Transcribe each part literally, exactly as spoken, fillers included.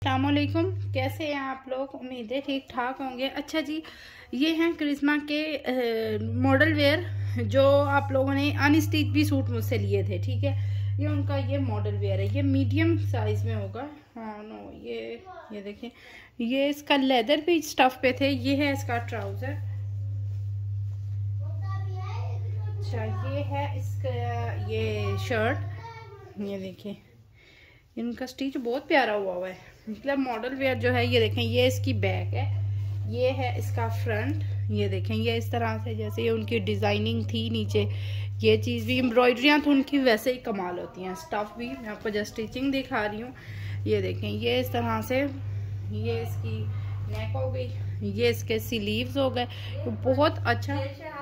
अस्सलामुअलैकुम, कैसे हैं आप लोग। उम्मीद है ठीक ठाक होंगे। अच्छा जी, ये हैं करिश्मा के मॉडल वेयर जो आप लोगों ने अनस्टिच भी सूट मुझसे लिए थे। ठीक है, ये उनका ये मॉडल वेयर है। ये मीडियम साइज में होगा। हाँ नो, ये ये देखें, ये इसका लेदर भी स्टफ पे थे। ये है इसका ट्राउजर। अच्छा, ये है इसका ये शर्ट। ये देखिए, इनका स्टिच बहुत प्यारा हुआ हुआ है। मतलब मॉडल वेयर जो है, ये देखें, ये इसकी बैक है, ये है इसका फ्रंट। ये देखें, ये इस तरह से जैसे ये उनकी डिजाइनिंग थी नीचे, ये चीज भी एम्ब्रॉयडरियां तो उनकी वैसे ही कमाल होती हैं। स्टफ भी मैं आपको जस्ट स्टिचिंग दिखा रही हूँ। ये देखें, ये इस तरह से ये इसकी नेक हो गई, ये इसके स्लीव्स हो गए। तो बहुत अच्छा।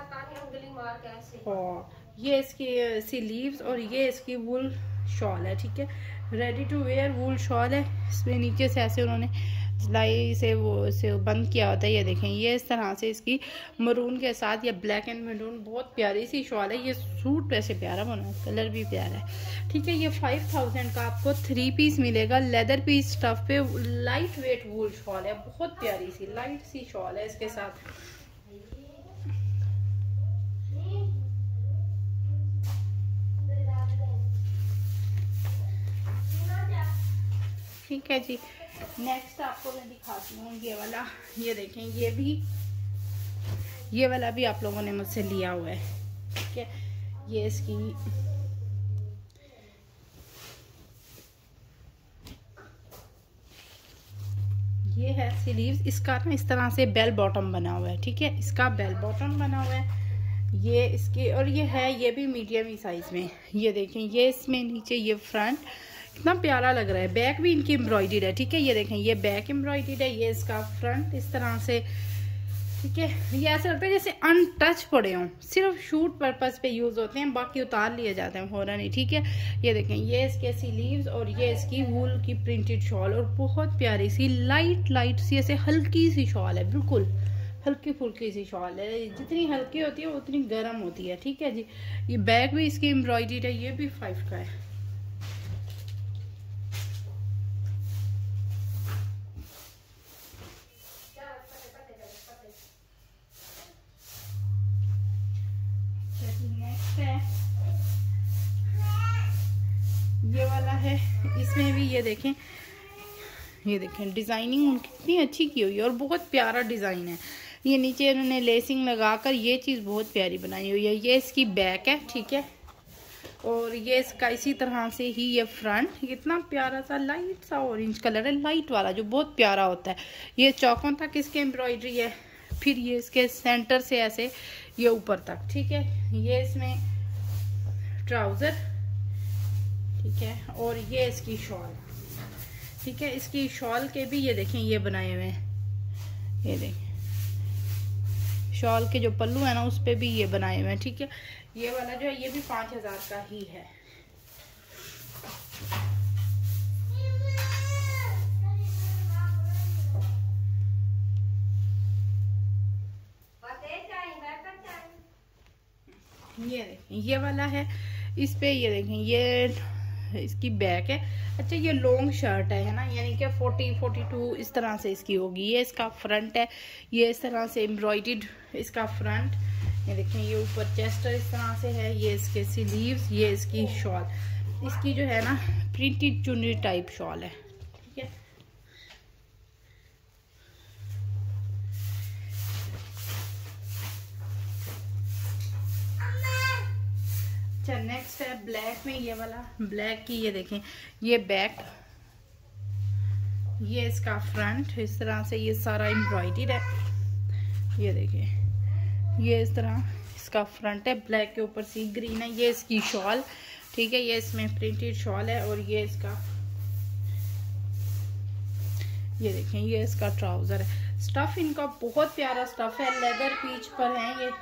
और ये इसकी स्लीव्स और ये इसकी वुल शॉल है। ठीक है, ready to wear wool shawl है। इसमें नीचे से ऐसे उन्होंने सिलाई से वो से बंद किया होता है। ये देखें, ये इस तरह से इसकी मरून के साथ या ब्लैक एंड मरून बहुत प्यारी सी शॉल है। ये सूट वैसे प्यारा बना है, कलर भी प्यारा है। ठीक है, ये फाइव थाउजेंड का आपको थ्री पीस मिलेगा। लेदर पीस स्टफ पे लाइट वेट वूल शॉल है, बहुत प्यारी सी लाइट सी शॉल है इसके साथ। ठीक है जी, नेक्स्ट आपको मैं दिखाती हूँ ये वाला। ये देखें, ये भी ये वाला भी आप लोगों ने मुझसे लिया हुआ है। ठीक है, ये इसकी ये है स्लीव्स। इसका ना इस तरह से बेल बॉटम बना हुआ है। ठीक है, इसका बेल बॉटम बना हुआ है। ये इसके और ये है, ये भी मीडियम ही साइज में। ये देखें, ये इसमें नीचे ये फ्रंट इतना प्यारा लग रहा है। बैक भी इनकी एम्ब्रॉयडर्ड है। ठीक है, ये देखें, ये बैक एम्ब्रॉयडर्ड है, ये इसका फ्रंट इस तरह से। ठीक है, ये ऐसा लगता है जैसे अनटच पड़े हों, सिर्फ शूट पर्पस पे यूज होते हैं, बाकी उतार लिए जाते हैं फौरन ही। ठीक है, ये देखें, ये इसके स्लीव्स और ये इसकी वूल की प्रिंटेड शॉल और बहुत प्यारी सी लाइट लाइट सी ऐसे हल्की सी शॉल है, बिल्कुल हल्की फुल्की सी शॉल है। जितनी हल्की होती है उतनी गर्म होती है। ठीक है जी, ये बैक भी इसकी एम्ब्रॉयडर्ड है, ये भी फाइव का है। नेक्स्ट है ये वाला है। इसमें भी ये देखें, ये देखें डिजाइनिंग उनकी कितनी अच्छी की हुई है और बहुत प्यारा डिजाइन है। ये नीचे उन्होंने लेसिंग लगाकर ये चीज बहुत प्यारी बनाई हुई है। ये इसकी बैक है। ठीक है, और ये इसका इसी तरह से ही ये फ्रंट। इतना प्यारा सा लाइट सा ऑरेंज कलर है, लाइट वाला जो बहुत प्यारा होता है। ये चौकों तक इसके एम्ब्रॉयडरी है, फिर ये इसके सेंटर से ऐसे ये ऊपर तक। ठीक है, ये इसमें ट्राउजर। ठीक है, और ये इसकी शॉल। ठीक है, इसकी शॉल के भी ये देखें, ये बनाए हुए हैं। ये देखें, शॉल के जो पल्लू है ना, उस पे भी ये बनाए हुए हैं। ठीक है, ये वाला जो है ये भी पांच हजार का ही है। ये देखें, ये वाला है। इस पे ये देखें, ये इसकी बैक है। अच्छा, ये लॉन्ग शर्ट है ना, यानी कि फोर्टी फोर्टी टू इस तरह से इसकी होगी। ये इसका फ्रंट है, ये इस तरह से एम्ब्रॉयडर्ड इसका फ्रंट। ये देखें, ये ऊपर चेस्ट इस तरह से है, ये इसके स्लीव्स, ये इसकी शॉल। इसकी जो है ना प्रिंटेड चुनरी टाइप शॉल है। ठीक है, अच्छा नेक्स्ट है ब्लैक में ये वाला। ब्लैक की ये देखें, ये बैक, ये इसका फ्रंट इस तरह से ये सारा एम्ब्रॉयडर्ड है। ये देखें, ये इस तरह इसका फ्रंट है, ब्लैक के ऊपर सी ग्रीन है। ये इसकी शॉल। ठीक है, ये इसमें प्रिंटेड शॉल है और ये इसका ये देखें, ये इसका ट्राउजर है। स्टफ इनका बहुत प्यारा स्टफ है, लेदर पीच पर है ये।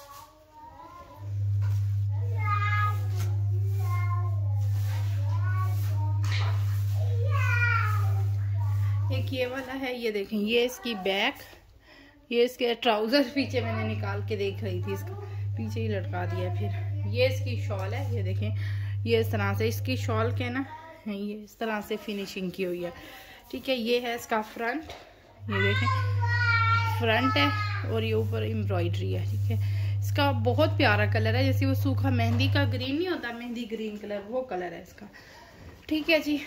एक ये वाला है, ये देखें, ये इसकी बैक, ये इसके ट्राउजर पीछे मैंने निकाल के देख रही थी, इसका पीछे ही लटका दिया। फिर ये इसकी शॉल है, ये देखें, ये इस तरह से इसकी शॉल के ना ये इस तरह से फिनिशिंग की हुई है। ठीक है। ये है इसका फ्रंट, ये देखें फ्रंट है और ये ऊपर एम्ब्रॉयडरी है। ठीक है, इसका बहुत प्यारा कलर है, जैसे वो सूखा मेहंदी का ग्रीन नहीं होता, मेहंदी ग्रीन कलर, वो कलर है इसका। ठीक है जी,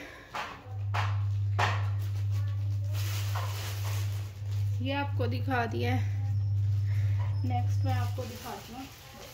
ये आपको दिखा दिया है। नेक्स्ट मैं आपको दिखाती हूँ।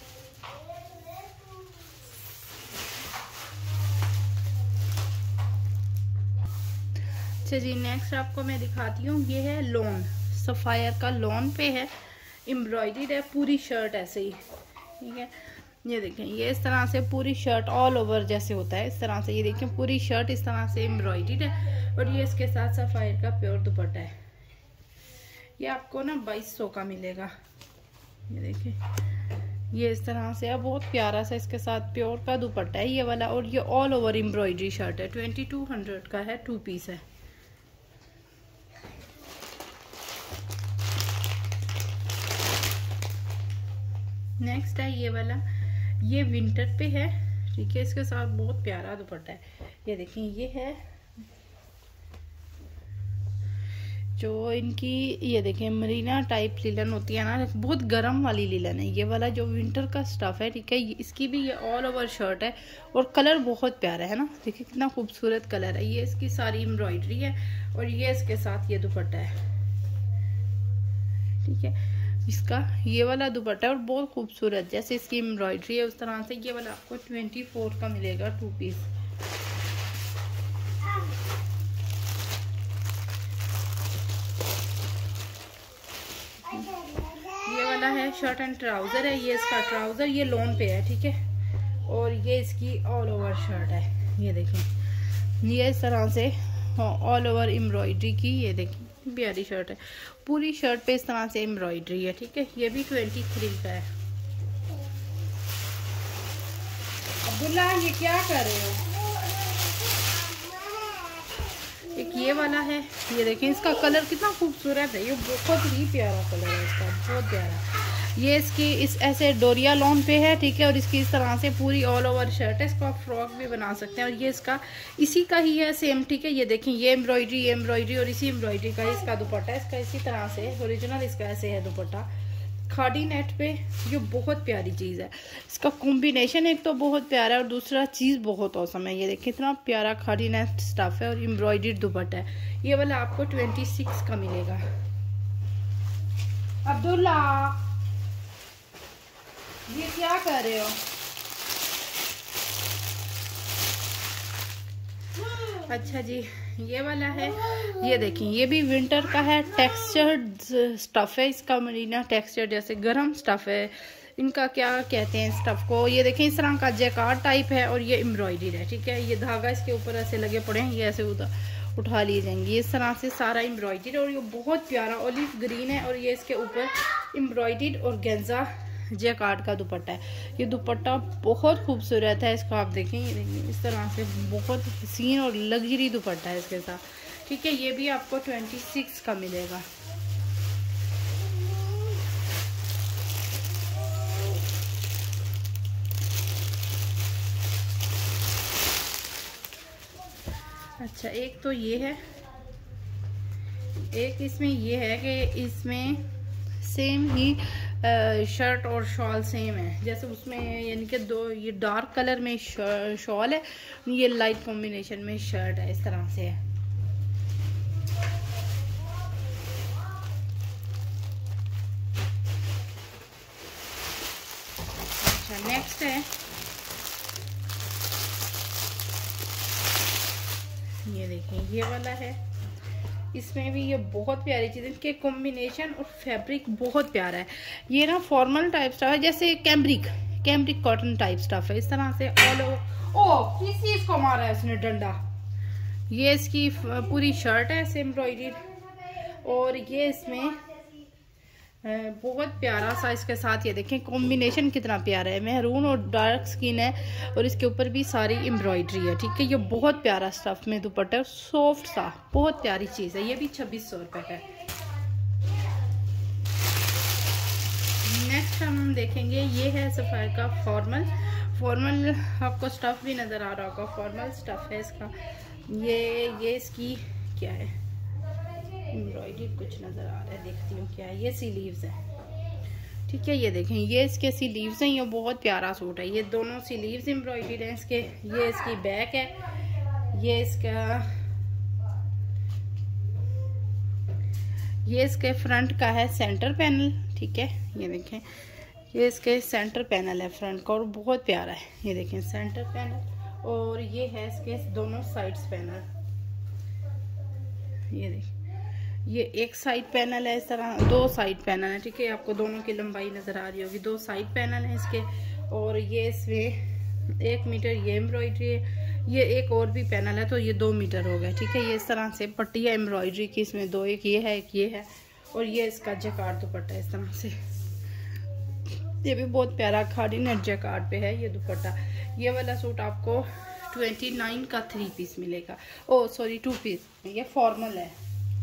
अच्छा जी, नेक्स्ट आपको मैं दिखाती हूँ। ये है लॉन, सफायर का लॉन पे है, एम्ब्रॉयडर्ड है पूरी शर्ट ऐसे ही। ठीक है, ये देखें, ये इस तरह से पूरी शर्ट ऑल ओवर जैसे होता है, इस तरह से ये देखें पूरी शर्ट इस तरह से एम्ब्रॉयडर्ड है। और ये इसके साथ सफायर का प्योर दुपट्टा है। ये आपको ना बाईस सौ का मिलेगा। ये देखें, ये इस तरह से है, बहुत प्यारा सा इसके साथ प्योर का दुपट्टा है ये वाला। और ये ऑल ओवर एम्ब्रॉयडरी शर्ट है, ट्वेंटी टू हंड्रेड का है, टू पीस है। नेक्स्ट है ये वाला, ये विंटर पे है। ठीक है, इसके साथ बहुत प्यारा दुपट्टा है। ये देखें, ये है जो इनकी, ये देखें मरीना टाइप लिलन होती है ना, बहुत गर्म वाली लिलन है ये वाला जो विंटर का स्टफ है। ठीक है, इसकी भी ये ऑल ओवर शर्ट है और कलर बहुत प्यारा है ना, देखिए कितना खूबसूरत कलर है। ये इसकी सारी एम्ब्रॉयडरी है और ये इसके साथ ये दुपट्टा है। ठीक है, इसका ये वाला दुपट्टा है और बहुत खूबसूरत, जैसे इसकी एम्ब्रॉयडरी है उस तरह से। ये वाला आपको ट्वेंटी फोर का मिलेगा, टू पीस। ये वाला है शर्ट एंड ट्राउजर है, ये इसका ट्राउजर, ये लॉन पे है। ठीक है, और ये इसकी ऑल ओवर शर्ट है। ये देखें, ये इस तरह से ऑल ओवर एम्ब्रॉयडरी की, ये देखें प्यारी शर्ट है, पूरी शर्ट पे इस तरह से एम्ब्रॉयडरी है। ठीक है, ये भी ट्वेंटी थ्री का है। अब्दुल्ला ये क्या कर रहे हो? एक ये वाला है, ये देखें इसका कलर कितना खूबसूरत है, ये बहुत ही प्यारा कलर है इसका, बहुत प्यारा। ये इसकी इस ऐसे डोरिया लॉन पे है। ठीक है, और इसकी इस तरह से पूरी ऑल ओवर शर्ट है, इसको आप फ्रॉक भी बना सकते हैं। और ये इसका इसी का ही है सेम। ठीक है, ये देखें ये एम्ब्रॉयडरी, ये एम्ब्रॉयडरी और इसी एम्ब्रॉयडरी का इसका दुपट्टा है, इसका इसी तरह से ओरिजिनल इसका ऐसे है दुपट्टा, खादी नेट पे। ये बहुत प्यारी चीज़ है, इसका कॉम्बिनेशन एक तो बहुत प्यारा है और दूसरा चीज़ बहुत औसम है। ये देखिए कितना प्यारा खादी नेट स्टफ है और एम्ब्रॉयडर्ड दुपट्टा है। ये वाला आपको ट्वेंटी सिक्स का मिलेगा। अब्दुल्ला ये क्या कर रहे हो? अच्छा जी, ये वाला है, ये देखिए ये भी विंटर का है, टेक्सचर्ड स्टफ है इसका, मरीना टेक्सचर जैसे गरम स्टफ है, इनका क्या कहते हैं स्टफ को। ये देखें इस तरह का जैकार्ड टाइप है और ये एम्ब्रॉयडरी है। ठीक है, ये धागा इसके ऊपर ऐसे लगे पड़े हैं, ये ऐसे उधर उठा लिए जाएंगे, इस तरह से सारा एम्ब्रॉयडरी। और ये बहुत प्यारा ओलिव ग्रीन है और ये इसके ऊपर एम्ब्रॉयडरी और गेंजा जैकार्ड का दुपट्टा है। ये दुपट्टा बहुत खूबसूरत है, इसको आप देखें, ये देखिए इस तरह से बहुत हसीन और लग्जरी दुपट्टा है इसके साथ। ठीक है, ये भी आपको ट्वेंटी सिक्स का मिलेगा। अच्छा, एक तो ये है, एक इसमें ये है कि इसमें सेम ही शर्ट और शॉल सेम है, जैसे उसमें यानी कि दो ये डार्क कलर में शॉल है, ये लाइट कॉम्बिनेशन में शर्ट है, इस तरह से है। अच्छा, नेक्स्ट है ये देखिए, ये वाला है, इसमें भी ये बहुत प्यारी चीज़ है, इनके कॉम्बिनेशन और फैब्रिक बहुत प्यारा है। ये ना फॉर्मल टाइप स्टफ है, जैसे cambric cambric cotton type stuff है, इस तरह से ऑल ओवर। ओ किस चीज़ को मारा है उसने डंडा? ये इसकी पूरी शर्ट है ऐसे एम्ब्रॉयडरी और ये इसमें बहुत प्यारा सा इसके साथ, ये देखें कॉम्बिनेशन कितना प्यारा है, महरून और डार्क स्किन है और इसके ऊपर भी सारी एम्ब्रॉयडरी है। ठीक है, ये बहुत प्यारा स्टफ में दुपट्टा, सॉफ्ट सा, बहुत प्यारी चीज़ है। ये भी छब्बीस सौ रुपये का है। नेक्स्ट हम देखेंगे, ये है सफायर का फॉर्मल। फॉर्मल आपको स्टफ भी नज़र आ रहा होगा, फॉर्मल स्टफ है इसका। ये ये इसकी क्या है, एम्ब्रॉयडरी कुछ नज़र आ रहा है, देखती हूँ क्या है। ये स्लीव्स है, ठीक है। ये देखें, ये इसके स्लीव्स हैं। ये बहुत प्यारा सूट है। ये दोनों स्लीव्स एम्ब्रॉयडरी हैं इसके। ये इसकी बैक है, ये इसका ये इसके फ्रंट का है सेंटर पैनल, ठीक है। ये देखें, ये इसके सेंटर पैनल है फ्रंट का और बहुत प्यारा है। ये देखें सेंटर पैनल, और ये है इसके दोनों साइड्स पैनल। ये देखें, ये एक साइड पैनल है, इस तरह दो साइड पैनल है, ठीक है। आपको दोनों की लंबाई नजर आ रही होगी, दो साइड पैनल है इसके। और ये इसमें एक मीटर ये एम्ब्रॉयडरी है, ये एक और भी पैनल है, तो ये दो मीटर हो गया, ठीक है। ये इस तरह से पट्टी है एम्ब्रॉयडरी की, इसमें दो, एक ये है एक ये है, और ये इसका जैकार्ड दुपट्टा है इस तरह से। ये भी बहुत प्यारा खाड़ी नेट जैकार्ड पे है ये दुपट्टा। ये वाला सूट आपको ट्वेंटी नाइन का थ्री पीस मिलेगा, ओ सॉरी टू पीस। ये फॉर्मल है।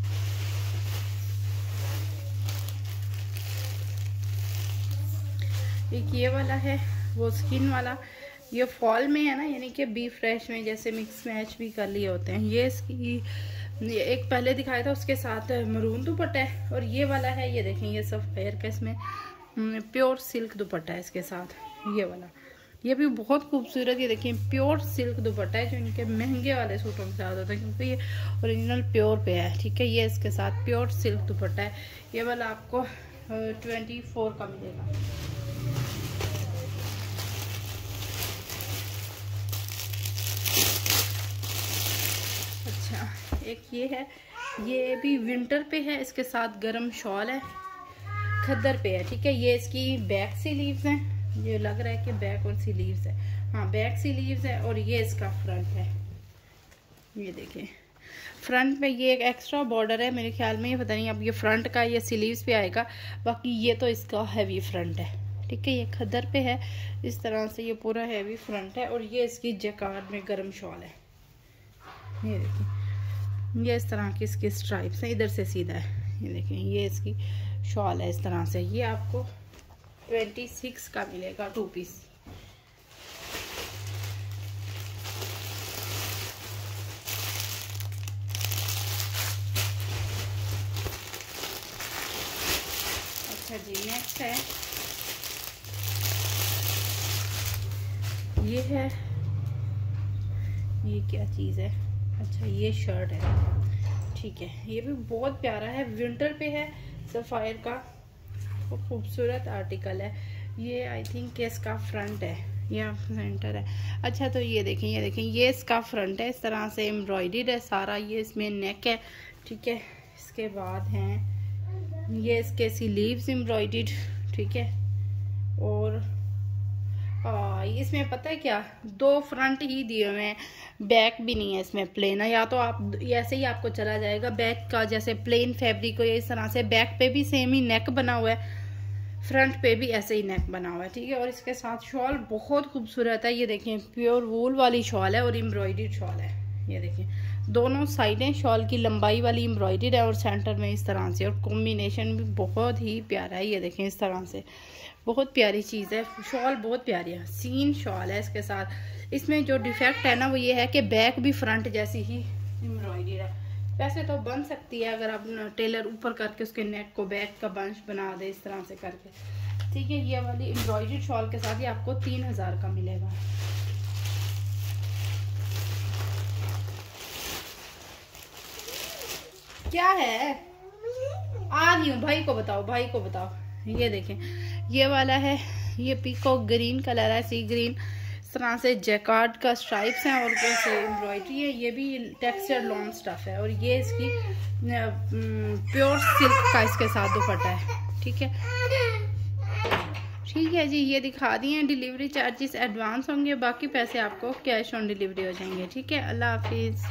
एक ये वाला है वो स्किन वाला, ये फॉल में है ना, यानी कि बी फ्रेश में जैसे मिक्स मैच भी कर लिए होते हैं। ये इसकी ये एक पहले दिखाया था, उसके साथ मरून दुपट्टा है। और ये वाला है, ये देखें, ये सब फेयर का, इसमें प्योर सिल्क दुपट्टा है इसके साथ। ये वाला ये भी बहुत खूबसूरत, ये देखिए प्योर सिल्क दुपट्टा है, जो इनके महंगे वाले सूटों के साथ होता है, क्योंकि ये ओरिजिनल प्योर पे है, ठीक है। ये इसके साथ प्योर सिल्क दुपट्टा है। ये वाला आपको ट्वेंटी फोर का मिलेगा। अच्छा, एक ये है, ये भी विंटर पे है, इसके साथ गरम शॉल है, खद्दर पे है, ठीक है। ये इसकी बैक स्लीव्स हैं, ये लग रहा है कि बैक और स्लीव्स है, हाँ बैक स्लीव्स है। और ये इसका फ्रंट है, ये देखिए फ्रंट में ये एक एक्स्ट्रा बॉर्डर है, मेरे ख्याल में ये पता नहीं अब ये फ्रंट का या स्लीव्स पे आएगा, बाकी ये तो इसका हैवी फ्रंट है, ठीक है। ये खद्दर पे है इस तरह से, ये पूरा हैवी फ्रंट है। और ये इसकी जैकार्ड में गरम शॉल है, ये देखिए, ये इस तरह की इसकी स्ट्राइप्स हैं, इधर से सीधा है। ये देखिए, ये इसकी शॉल है इस तरह से। ये आपको ट्वेंटी सिक्स का मिलेगा टू पीस। अच्छा जी, नेक्स्ट है ये है, ये क्या चीज़ है, अच्छा ये शर्ट है, ठीक है। ये भी बहुत प्यारा है, विंटर पे है, सफायर का बहुत खूबसूरत आर्टिकल है। ये आई थिंक इसका फ्रंट है या सेंटर है। अच्छा तो ये देखें, ये देखें, ये इसका फ्रंट है, इस तरह से एम्ब्रॉयडर्ड है सारा। ये इसमें नेक है, ठीक है। इसके बाद हैं ये इसके स्लीव्स एम्ब्रॉयडर्ड, ठीक है। और आ, इसमें पता है क्या, दो फ्रंट ही दिए हुए हैं, बैक भी नहीं है इसमें, प्लेन है। या तो आप ऐसे ही आपको चला जाएगा बैक का, जैसे प्लेन फैब्रिक हो इस तरह से, बैक पे भी सेम ही नेक बना हुआ है, फ्रंट पे भी ऐसे ही नेक बना हुआ है, ठीक है। और इसके साथ शॉल बहुत खूबसूरत है, ये देखें प्योर वूल वाली शॉल है और एम्ब्रॉयडर्ड शॉल है। ये देखें दोनों साइडें शॉल की लंबाई वाली एम्ब्रॉयडर्ड है और सेंटर में इस तरह से, और कॉम्बिनेशन भी बहुत ही प्यारा है। ये देखें इस तरह से, बहुत प्यारी चीज़ है, शॉल बहुत प्यारी है, सीन शॉल है इसके साथ। इसमें जो डिफेक्ट है ना वो ये है कि बैक भी फ्रंट जैसी ही एम्ब्रॉयडरी है। वैसे तो बन सकती है अगर आप टेलर ऊपर करके उसके नेक को बैक का बंच बना दे इस तरह से करके, ठीक है। ये वाली एम्ब्रॉयडरी शॉल के साथ ये आपको तीन हजार का मिलेगा। क्या है, आ रही हूँ, भाई को बताओ, भाई को बताओ। ये देखें ये वाला है, ये पीकॉक ग्रीन कलर है, सी ग्रीन, इस तरह से जैकार्ड का स्ट्राइप्स हैं और कैसे एम्ब्रॉयडरी है। ये भी टेक्सचर लॉन्ग स्टफ है और ये इसकी प्योर सिल्क का इसके साथ दुपट्टा है, ठीक है। ठीक है जी, ये दिखा दिए। डिलीवरी चार्जेस एडवांस होंगे, बाकी पैसे आपको कैश ऑन डिलीवरी हो जाएंगे, ठीक है। अल्लाह हाफिज़।